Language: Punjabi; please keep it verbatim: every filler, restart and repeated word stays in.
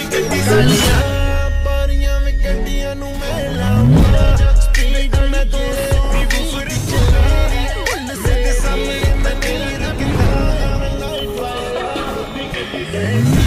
ਸਾਲੀਆਂ ਬਾਰੀਆਂ ਵਿੱਚ ਗੱਡੀਆਂ ਨੂੰ ਮੈਂ ਲਾਉਂਦਾ ਸਪੀਡ ਮੈਂ ਦੋ ਸੌ ਦੀ ਬੁਫਰ ਚਲਾਈ ਪੁਲਿਸ ਦੇ ਸਾਹਮਣੇ ਮੈਂ ਨਹੀਂ ਰੁਕਦਾ